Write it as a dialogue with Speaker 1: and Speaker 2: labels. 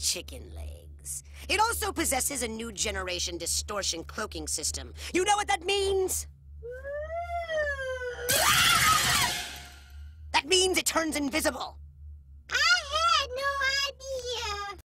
Speaker 1: chicken legs. It also possesses a new generation distortion cloaking system. You know what that means? That means it turns invisible.